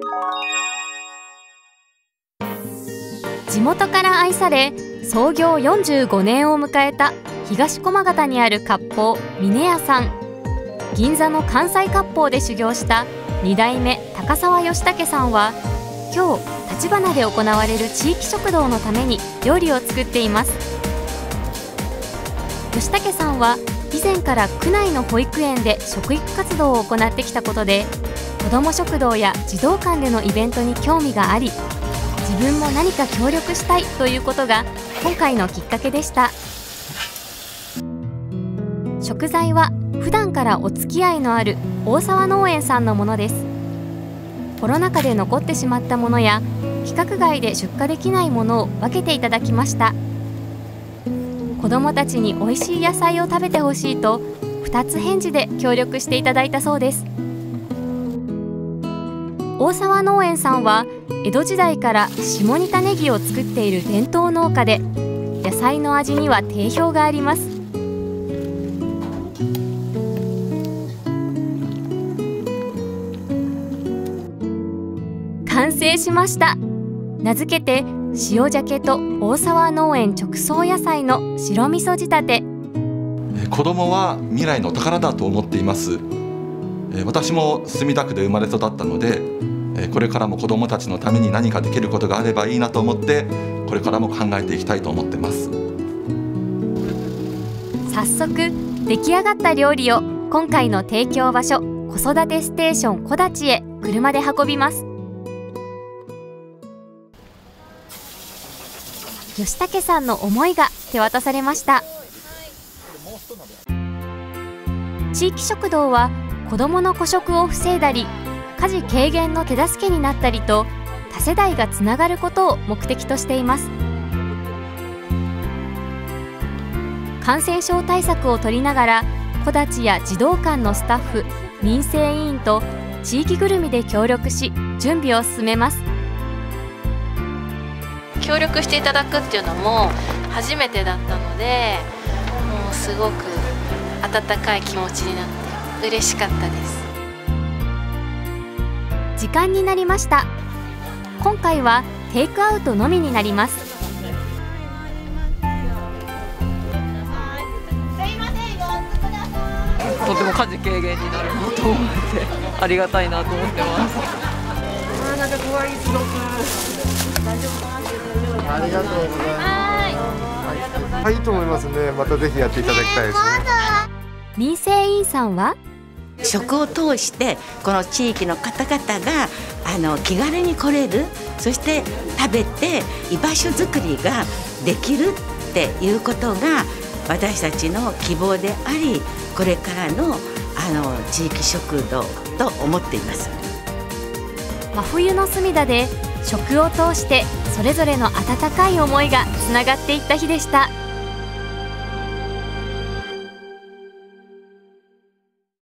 地元から愛され創業45年を迎えた東駒形にある割烹峰屋さん。銀座の関西割烹で修行した2代目高沢義武さんは今日立花で行われる地域食堂のために料理を作っています。義武さんは以前から区内の保育園で食育活動を行ってきたことで、子ども食堂や児童館でのイベントに興味があり、自分も何か協力したいということが今回のきっかけでした。食材は普段からお付き合いのある大沢農園さんのものです。コロナ禍で残ってしまったものや規格外で出荷できないものを分けていただきました。子どもたちに美味しい野菜を食べてほしいと2つ返事で協力していただいたそうです。大沢農園さんは江戸時代から下仁田ネギを作っている伝統農家で、野菜の味には定評があります。完成しました。名付けて塩鮭と大沢農園直送野菜の白味噌仕立て。 子どもは未来の宝だと思っています。私も墨田区で生まれ育ったので、これからも子どもたちのために何かできることがあればいいなと思って、これからも考えていきたいと思ってます。 早速出来上がった料理を今回の提供場所子育てステーションこだちへ車で運びます。義武さんの思いが手渡されました。地域食堂は子どもの孤食を防いだり、家事軽減の手助けになったりと、多世代がつながることを目的としています。感染症対策を取りながら、子たちや児童館のスタッフ、民生委員と地域ぐるみで協力し、準備を進めます。 協力していただくっていうのも初めてだったので、もうすごく温かい気持ちになって嬉しかったです。 時間になりました。今回はテイクアウトのみになります。 とても家事軽減になるなと思ってありがたいなと思ってます。なんか怖いすごく。大丈夫かな。 ありがとうございます。はい、いいと思いますね。またぜひやっていただきたいですね。 民生委員さんは食を通してこの地域の方々が気軽に来れる、そして食べて居場所づくりができるっていうことが私たちの希望であり、これからの地域食堂と思っています。 真冬の隅田で食を通してそれぞれの温かい思いがつながっていった日でした。